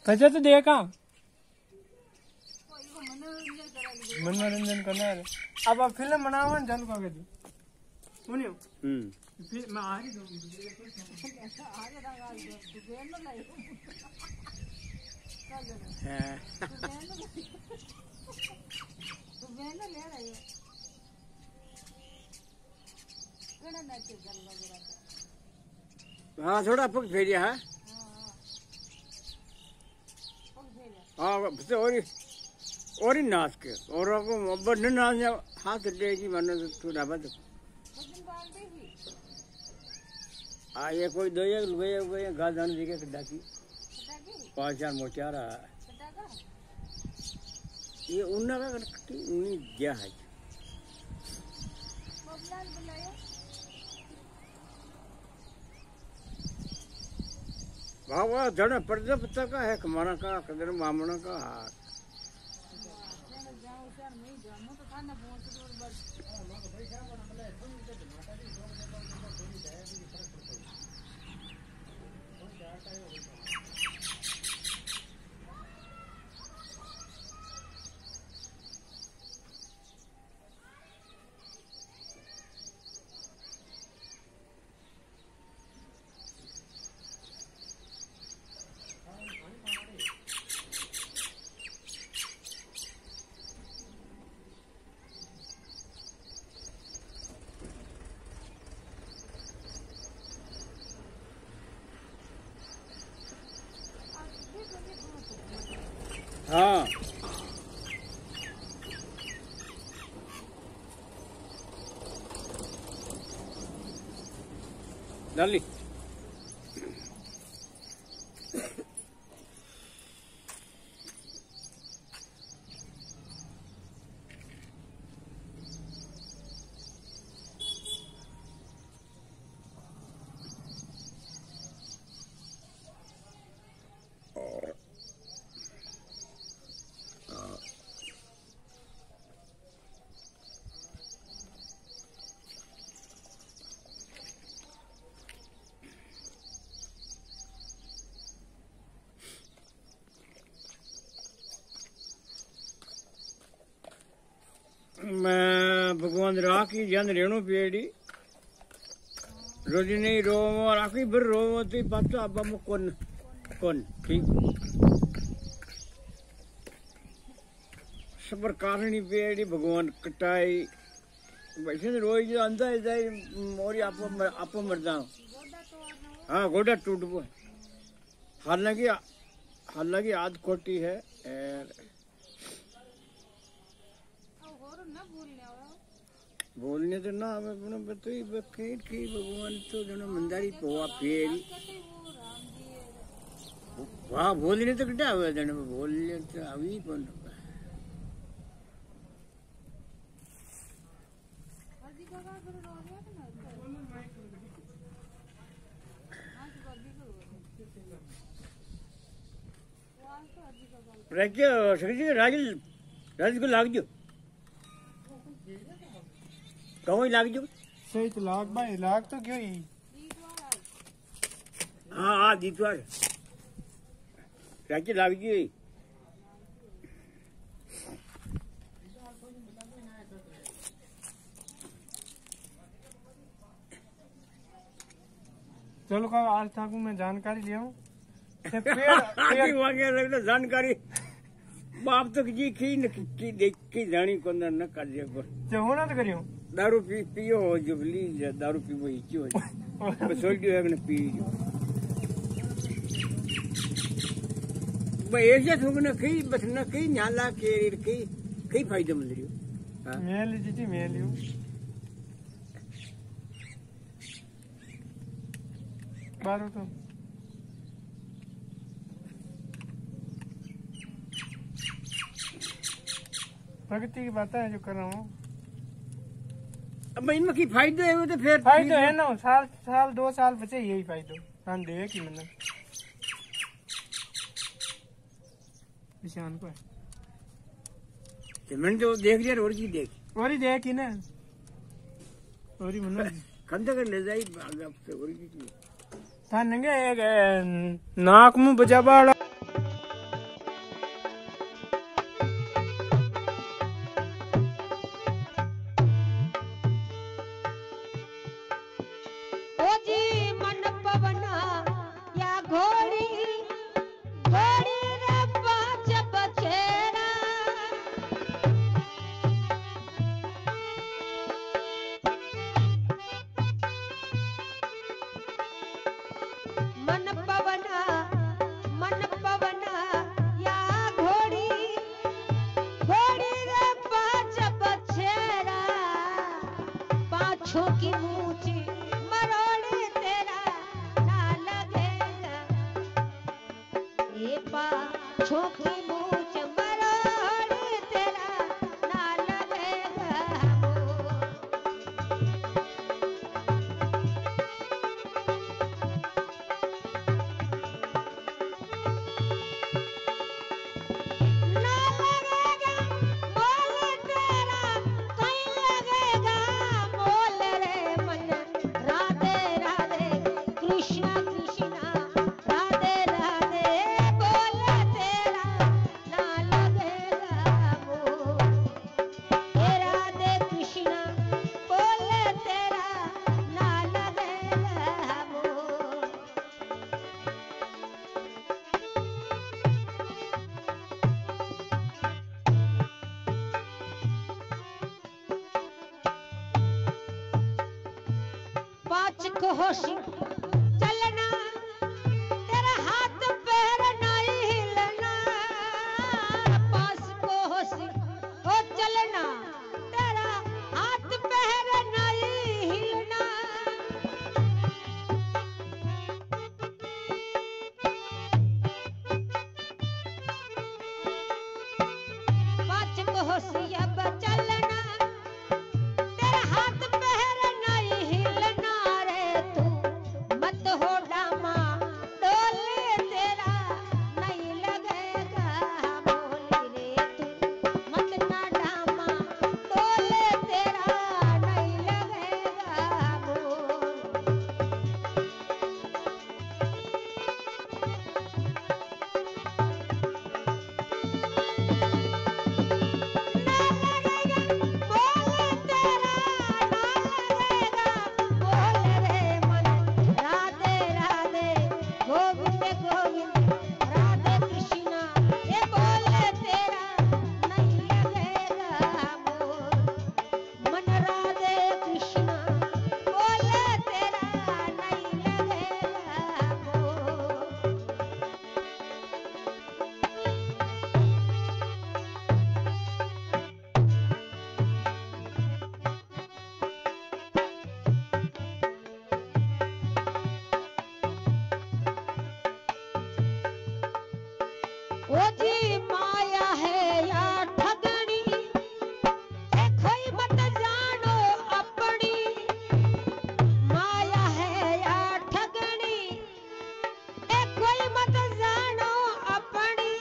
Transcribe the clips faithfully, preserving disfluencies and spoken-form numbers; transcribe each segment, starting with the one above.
कचा तो देखा मनोरंजन करना है। अब आप फिल्म बनाओ ना चल पागे तू सुनियो हम्म फिर मैं आ रही हूं हाँ थोड़ा पग फेरिया है हाँ और और ही नाच के और को बड़ नाच हाथ देगी मनो थोड़ा बद आ ये कोई दो एक लुए हुए गाल जान जी के कड्डा की पांच चार मोचारा ये उन्ना का कट्टी उन्हीं गया है वाह वाह जड़ा प्रजापति का है कमाना का कदर मामना का हाँ डाली मैं भगवान राखी जन रेणु पेड़ी रोजी नहीं रो राखी भर रो ती पाचो अब हम कौन कौन ठीक सबर कारणी पेड़ी भगवान कटाई वैसे रोज अंदर जाए मोरी आपो आपो मर जाओ हाँ गोडा टूट वो हालांकि हालांकि आध खोटी है बोलने तो ना हमें बताइए बखेट की भगवान तो जनो मंदारी पोवा फेरी वाह बोलने तो कितना हुआ जनो बोलने तो अभी कौन राज्य सही राजल राज को लाग जो कौन लाग जो सही तो लाग भाई लाग तो क्यों ही हाँ हाँ दीतवार राज्य लाग जी चलो का आज तक मैं जानकारी लिया हूँ जानकारी बाप तो जी की न की देख की जानी को न कर दिया जो होना तो करियो दारू पी पियो जुबली दारू पी वो ही क्यों बस सोच दियो है न पी भाई ऐसे थोक न कई बस न कई न्याला के कई कई फायदा मिल रही हां मेल जी मेल यू बारो तो प्रगति की बात है जो कर रहा हूँ अब इनमें की फायदा है वो तो फिर फायदा है ना साल साल दो साल बचे यही फायदा हम दे की मतलब निशान को है मैंने तो देख लिया और की देख और ही देख ही ना और ही मतलब कंधा कर ले जाई आगे से और की था नंगे एक नाक मुंह बजा बाड़ा पवना मन पवना या घोड़ी घोड़ी रे पांच बछेरा पाछों की मूंछ मरोड़े तेरा ना लगेगा ये पाछों की मूंछ मरोड़े तेरा ना लगेगा ना लगेगा मोल तेरा कहीं लगेगा मोल रे मन राधे राधे कृष्णा कृष्णा राधे राधे बोल तेरा ना लगेगा मोल हे राधे कृष्णा बोल तेरा ना लगेगा मोल पाँच कोसी चलना तेरा हाथ पैर नहीं हिलना पाँच कोसी ओ चलना तेरा हाथ पैर नहीं हिलना पाँच कोसी अब चलना तेरा हाथ पैर नहीं हिलना रे तू मत हो डामा डोले तेरा नहीं लगेगा मोल रे तू मत ना डामा डोले तेरा नहीं लगेगा मोल ना लगेगा बोल तेरा ना लगेगा बोल रे मन राधे राधे गोविंद गोविंद राधे कृष्णा ये बोल तेरा नहीं लगेगा बोल मन राधे कृष्णा बोल तेरा नहीं लगेगा बोल ओ जी माया है या ठगनी ए खोई मत जानो अपनी माया है या ठगनी ए कोई मत जानो अपनी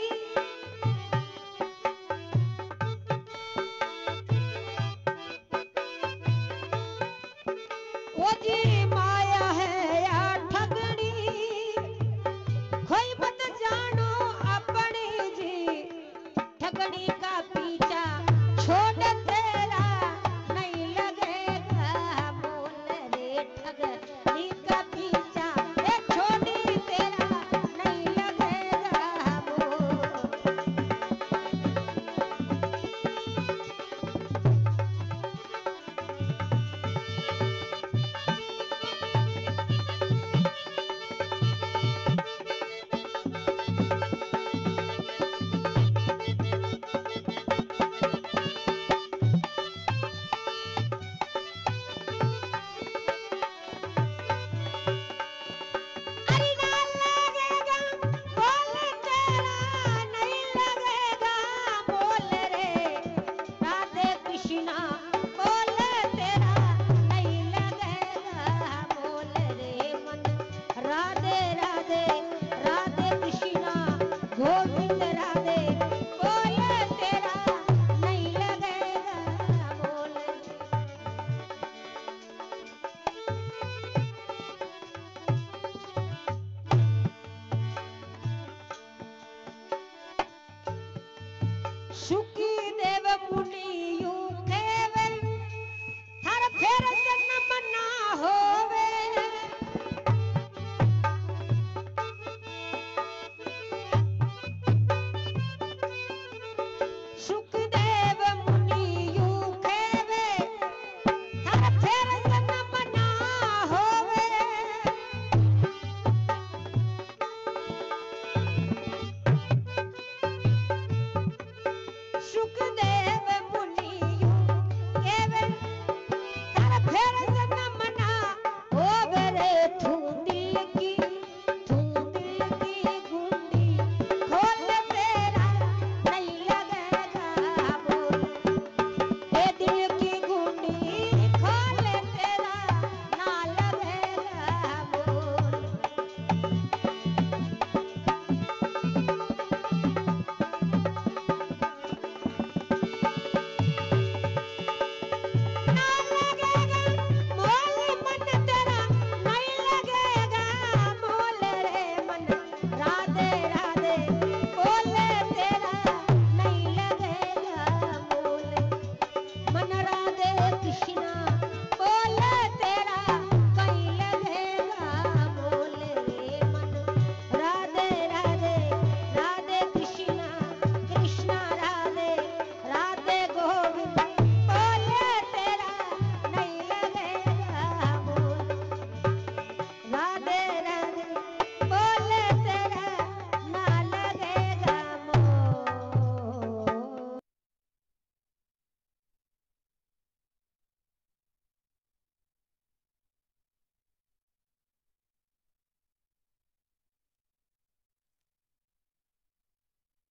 ओ जी माया है या ठगनी कोई मत जानो अपनी जी ठगनी का पीछा छोड़ तेरा नहीं लगेगा मोल रे ठगनी का पीछा ए छोड़ी तेरा नहीं लगेगा मोल अरे ना लगेगा बोल तेरा नहीं लगेगा बोल रे राधे कृष्णा बोल तेरा नहीं लगेगा बोल रे मन राधे राधे राधे कृष्णा गोविंद राधे बोल तेरा नहीं लगेगा बोल सुखी देव मुनि